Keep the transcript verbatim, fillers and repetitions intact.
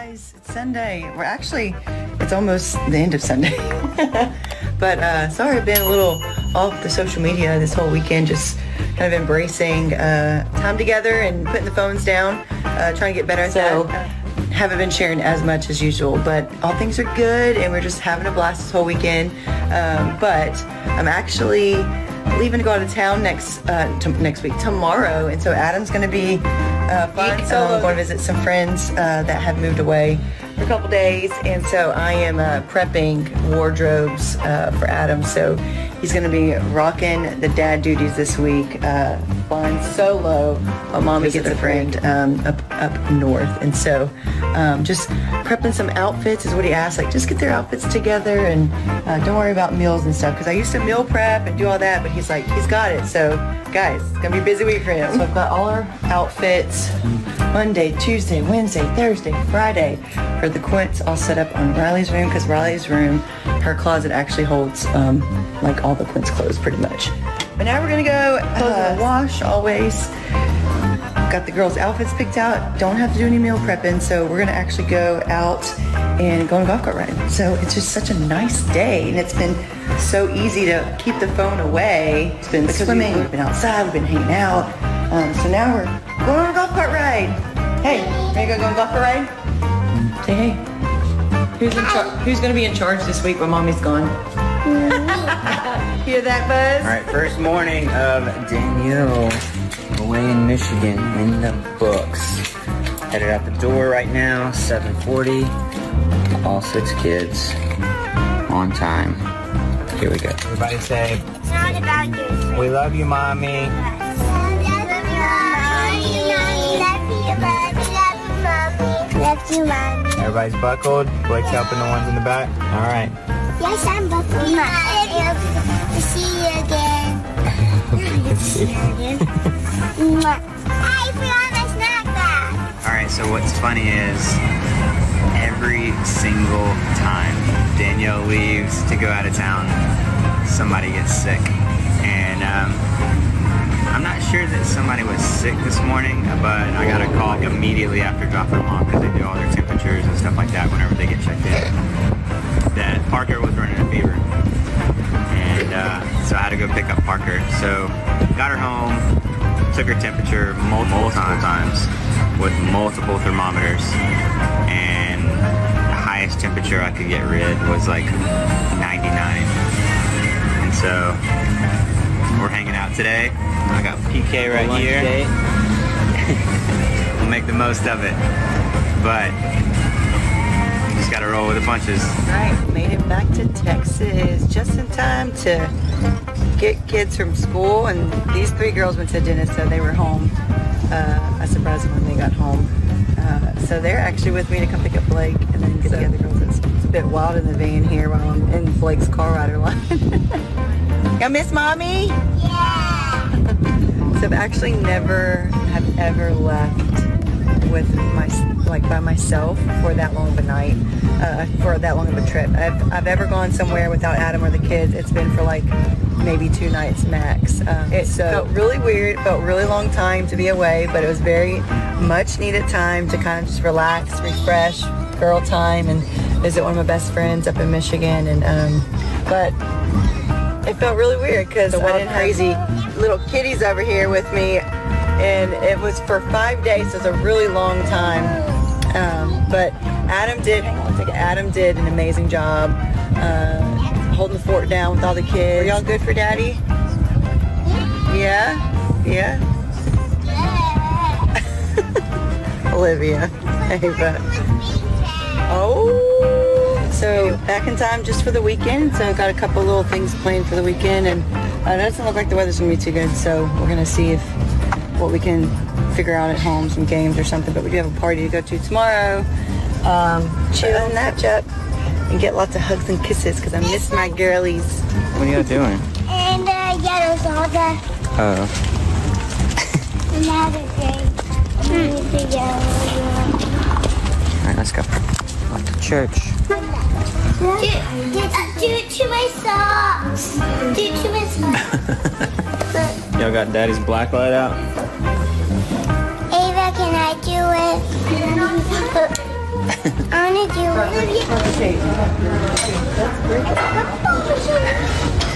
guys, it's Sunday. We're actually, it's almost the end of Sunday. But uh, sorry I've been a little off the social media this whole weekend, just kind of embracing uh, time together and putting the phones down, uh, trying to get better at so, that. Haven't been sharing as much as usual, but all things are good and we're just having a blast this whole weekend. Um, but I'm actually leaving to go out of town next uh, t next week, tomorrow, and so Adam's going to be uh, fun. So I'm going to visit some friends uh, that have moved away for a couple days, and so I am uh, prepping wardrobes uh, for Adam. So he's going to be rocking the dad duties this week, uh, flying solo while mommy gets a friend um, up up north, and so um, just prepping some outfits is what he asked. Like, just get their outfits together and uh, don't worry about meals and stuff, because I used to meal prep and do all that, but he's like, he's got it. So guys, it's gonna be a busy week for him. So I've got all our outfits Monday, Tuesday, Wednesday, Thursday, Friday for the Quints all set up on Riley's room, because Riley's room, her closet actually holds um, like all the Quints clothes pretty much. But now we're gonna go uh, wash always. Got the girls' outfits picked out. Don't have to do any meal prepping, so we're gonna actually go out and go on a golf cart ride. So it's just such a nice day, and it's been so easy to keep the phone away. It's been because swimming, we've been outside, we've been hanging out. Um, so now we're going on a golf cart ride. Hey, ready to go on a golf cart ride? Say hey. Who's in charge? Who's gonna be in charge this week when mommy's gone? Hear that, Buzz? All right, first morning of Danielle away in Michigan in the books. Headed out the door right now, seven forty. All six kids on time. Here we go. Everybody say, it's not about you. We love you, Mommy. Love you, Mommy. Everybody's buckled. Blayke's helping the ones in the back. All right. Yes, I'm buckled. To see you again. Good to see you again. Hey, we on my snack bag. All right, so what's funny is every single time Danielle leaves to go out of town, somebody gets sick. And um, I'm not sure that somebody was sick this morning, but I got a call immediately after dropping them off, because they do all their temperatures and stuff like that whenever they get checked in, that Parker was running a fever. And uh, so I had to go pick up Parker. So got her home, took her temperature multiple times with multiple thermometers, and the highest temperature I could get rid was like ninety-nine. And so we're hanging out today. I got P K right here. We'll make the most of it, but just gotta roll with the punches. Alright, made it back to Texas just in time to get kids from school, and these three girls went to the dentist, so they were home. Uh, I surprised them when they got home. Uh, so they're actually with me to come pick up Blayke and then get so, the other girls. It's, it's a bit wild in the van here while I'm in Blayke's car rider line. Y'all miss Mommy? Yeah! So I've actually never have ever left with my, like by myself for that long of a night, uh, for that long of a trip. I've, I've ever gone somewhere without Adam or the kids. It's been for like maybe two nights max. Um, it so, felt really weird, it felt a really long time to be away, but it was very much needed time to kind of just relax, refresh, girl time, and visit one of my best friends up in Michigan. And um, but it felt really weird because I didn't crazy little kitties over here with me, and it was for five days, so it's a really long time. Um, but Adam did, hang on a second, Adam did an amazing job uh, holding the fort down with all the kids. Are y'all good for Daddy? Yeah? Yeah? Yeah. Olivia, Ava. Oh! So back in time just for the weekend. So I've got a couple little things planned for the weekend, and uh, it doesn't look like the weather's gonna be too good. So we're gonna see if what we can figure out at home, some games or something. But we do have a party to go to tomorrow. Um, chill and nap up and get lots of hugs and kisses because I miss my girlies. What are you doing? And uh, yellow soda. Oh. Another green. Mm. The yellow. All right, let's go. Off to church. Do, do, do it to my socks. Do it to my socks. Y'all got Daddy's black light out? Ava, can I do it? I want to do Olivia.